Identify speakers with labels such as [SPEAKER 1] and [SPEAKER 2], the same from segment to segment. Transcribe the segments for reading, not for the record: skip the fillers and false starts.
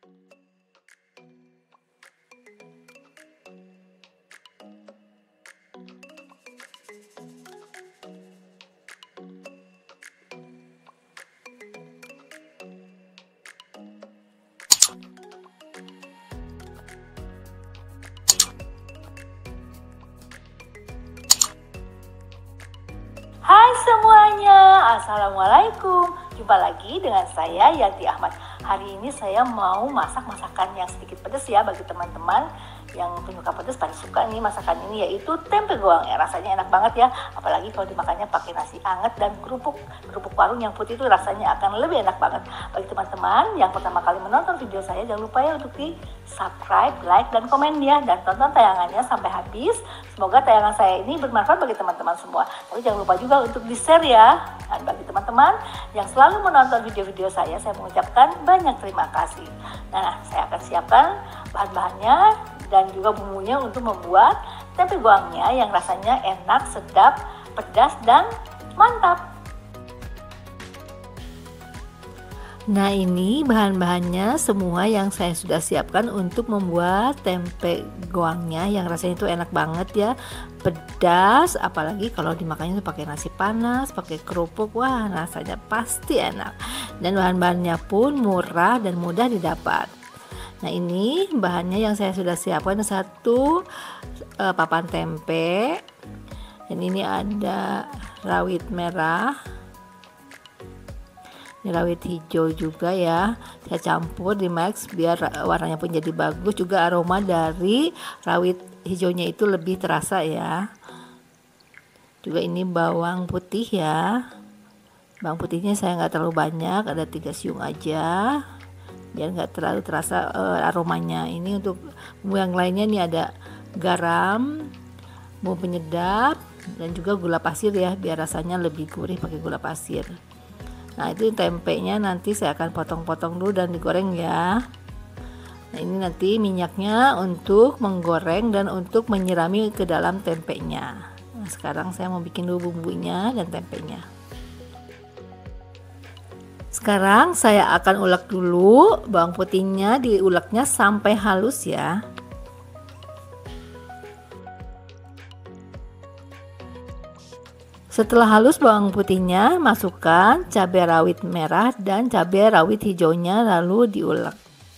[SPEAKER 1] Hai semuanya, Assalamualaikum. Jumpa lagi dengan saya Yanti Ahmad. Hari ini saya mau masak masakan yang sedikit pedas ya bagi teman-teman yang penyuka pedas pada suka nih masakan ini, yaitu tempe goang. Rasanya enak banget ya, apalagi kalau dimakannya pakai nasi anget dan kerupuk warung yang putih itu rasanya akan lebih enak banget. Bagi teman-teman yang pertama kali menonton video saya, jangan lupa ya untuk di subscribe, like, dan komen ya, dan tonton tayangannya sampai habis. Semoga tayangan saya ini bermanfaat bagi teman-teman semua. Tapi jangan lupa juga untuk di-share ya. Dan bagi teman-teman yang selalu menonton video-video saya mengucapkan banyak terima kasih. Nah, saya akan siapkan bahan-bahannya dan juga bumbunya untuk membuat tempe goangnya yang rasanya enak, sedap, pedas, dan mantap. Nah, ini bahan-bahannya semua yang saya sudah siapkan untuk membuat tempe goangnya yang rasanya itu enak banget ya, pedas, apalagi kalau dimakannya itu pakai nasi panas, pakai kerupuk, wah rasanya pasti enak. Dan bahan-bahannya pun murah dan mudah didapat. Nah, ini bahannya yang saya sudah siapkan, satu papan tempe, dan ini ada rawit merah, ini rawit hijau juga ya, saya campur di mix biar warnanya pun jadi bagus, juga aroma dari rawit hijaunya itu lebih terasa ya. Juga ini bawang putih ya, bawang putihnya saya nggak terlalu banyak, ada 3 siung aja biar nggak terlalu terasa aromanya. Ini untuk bumbu yang lainnya nih ada garam, bumbu penyedap, dan juga gula pasir ya biar rasanya lebih gurih pakai gula pasir. Nah, itu tempenya nanti saya akan potong-potong dulu dan digoreng ya. Nah, ini nanti minyaknya untuk menggoreng dan untuk menyirami ke dalam tempenya. Nah, sekarang saya mau bikin dulu bumbunya dan tempenya. Sekarang saya akan ulek dulu bawang putihnya, diuleknya sampai halus ya. Setelah halus bawang putihnya, masukkan cabai rawit merah dan cabai rawit hijaunya lalu diulek.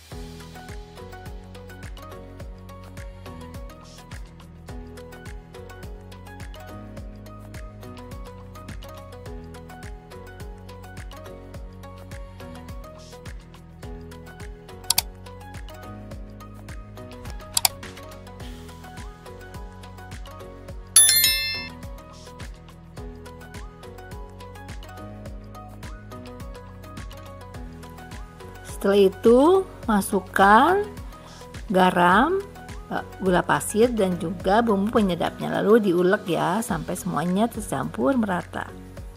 [SPEAKER 1] Setelah itu masukkan garam, gula pasir, dan juga bumbu penyedapnya, lalu diulek ya sampai semuanya tercampur merata.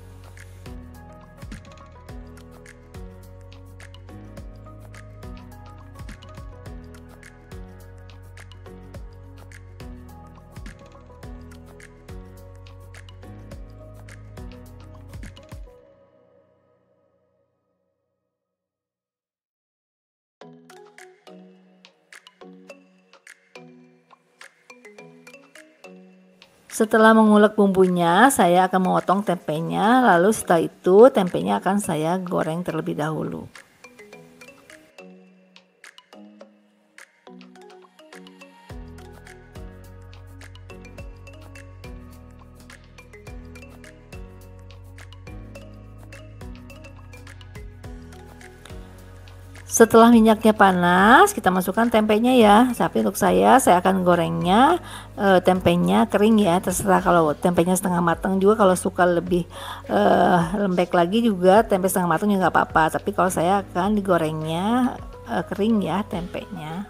[SPEAKER 1] Setelah mengulek bumbunya, saya akan memotong tempenya, lalu setelah itu tempenya akan saya goreng terlebih dahulu. Setelah minyaknya panas, kita masukkan tempenya ya. Tapi untuk saya akan gorengnya tempenya kering ya. Terserah kalau tempenya setengah matang juga, kalau suka lebih lembek lagi juga tempe setengah matang juga nggak apa-apa. Tapi kalau saya akan digorengnya kering ya tempenya.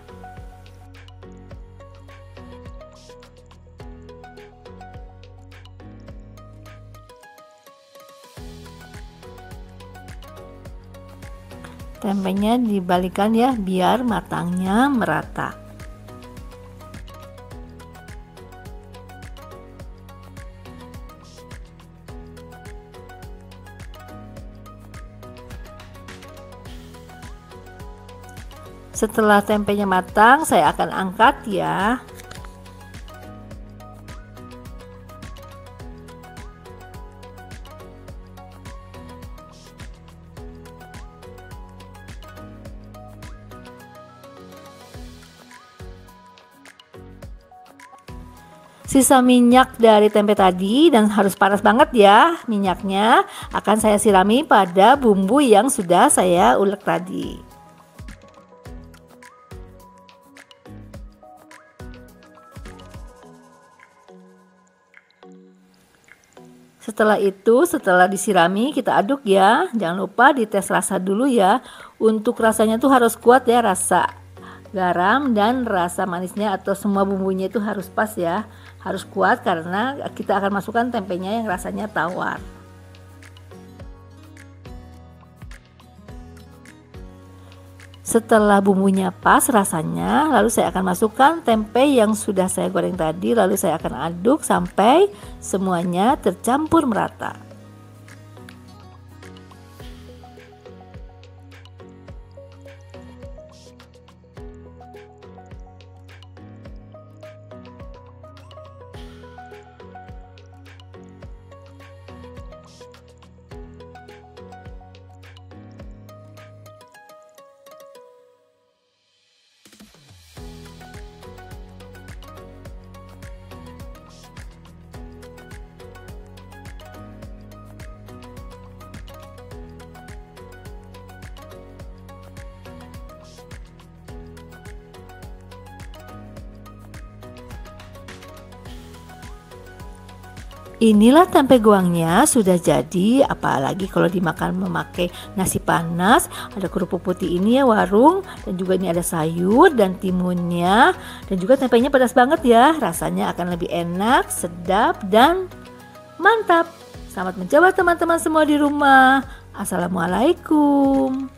[SPEAKER 1] Tempenya dibalikan ya biar matangnya merata. Setelah tempenya matang, saya akan angkat ya. Sisa minyak dari tempe tadi, dan harus panas banget ya minyaknya, akan saya sirami pada bumbu yang sudah saya ulek tadi. Setelah itu, setelah disirami, kita aduk ya. Jangan lupa dites rasa dulu ya. Untuk rasanya tuh harus kuat ya, rasa garam dan rasa manisnya atau semua bumbunya itu harus pas ya, harus kuat karena kita akan masukkan tempenya yang rasanya tawar. Setelah bumbunya pas rasanya, lalu saya akan masukkan tempe yang sudah saya goreng tadi, lalu saya akan aduk sampai semuanya tercampur merata. Inilah tempe goangnya sudah jadi, apalagi kalau dimakan memakai nasi panas. Ada kerupuk putih ini ya warung, dan juga ini ada sayur dan timunnya, dan juga tempenya pedas banget ya. Rasanya akan lebih enak, sedap dan mantap. Selamat mencoba teman-teman semua di rumah. Assalamualaikum.